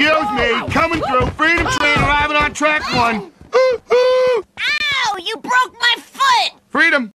Excuse me, coming through. Freedom train arriving on track 1. Ow! You broke my foot! Freedom.